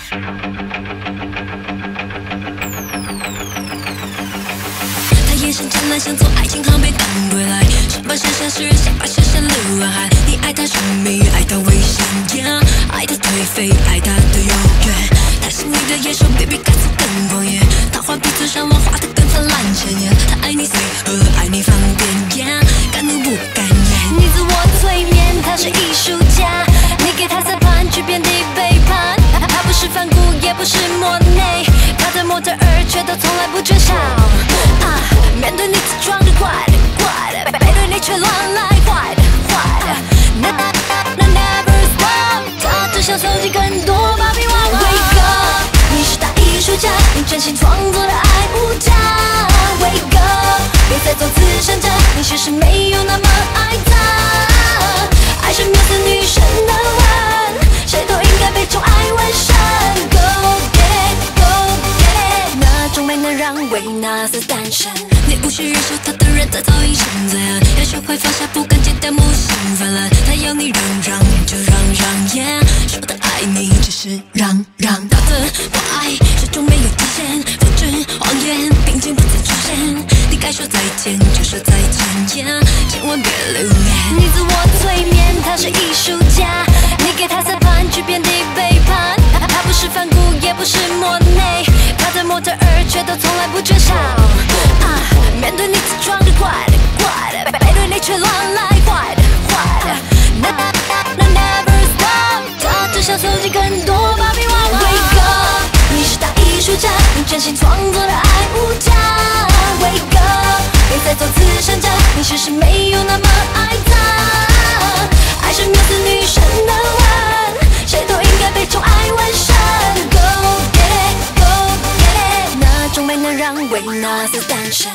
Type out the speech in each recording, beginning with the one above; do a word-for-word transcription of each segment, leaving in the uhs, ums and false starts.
他眼神湛蓝，像从爱情航班赶归来。上半身像诗人，下半身像流浪汉。你爱他神秘，爱他危险， yeah, 爱他颓废，爱他的遥远。他心里的野兽 ，baby 该死更狂野。他画笔嘴上浪画得更灿烂鲜艳。他爱你随和，爱你方便 ，yeah, 敢怒不敢言。 你自我催眠，他是艺术家。你给他撒盘，去遍地背叛。他不是反骨，也不是莫内，他的模特儿却都从来不缺少。啊，面对你自装的怪的怪的，背对你却乱来坏的坏的。那那 never stop， 他只想收集更多芭比娃娃。Wake up， 你是大艺术家，你真心创作的爱无价。Wake up， 别再做慈善家，你其实没有那么爱他。爱是缪斯女神的吻，谁都应该被宠爱完善。Go get it， go get it， 那种美能让维纳斯诞生。 你无需忍受他的人在早已生在岸，要学会放下，不敢戒掉母性泛滥。他要你让让就让让 ，yeah， 说的爱你只是让让。他的关爱始终没有底线，复制谎言，并肩不再出现。你该说再见就说再见 ，yeah， 千万别留恋。 你自我催眠，他是艺术家。你给他撒盘，去遍地背叛。他不是反骨，也不是莫内，他的模特儿却都从来不缺少。啊，面对你自装的怪的怪的，背对你却乱来坏的坏的。那那 never stop， 他只想收集更多芭比娃娃。Wake up， 你是大艺术家，你真心创作的爱无价。Wake up， 别再做慈善家，你其实没有那么爱他。爱是缪斯女神的吻，谁都应该被宠爱完善。Go get it， go get it， 那种美能让维纳斯诞生。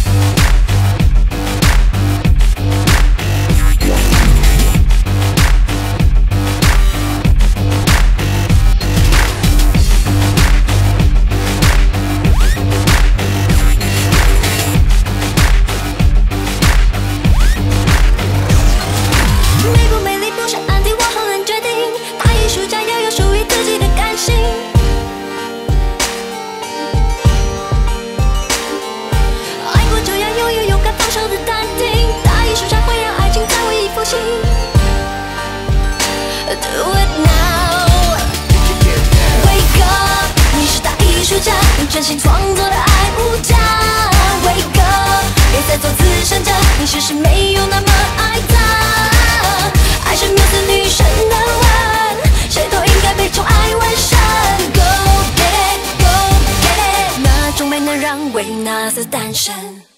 美不美丽不是安迪，我很难决定。大艺术家要有属于自己的感性。爱过就要拥有勇敢放手的淡定。大艺术家会让爱情再为一复兴。Do it now， Wake up， 你是大艺术家，你真心创作的爱无价。Wake up， 别再做慈善家，你其实没有那么爱他。爱是缪斯女神的吻，谁都应该被宠爱完善。Go get it， go get it， 那种美能让维纳斯诞生。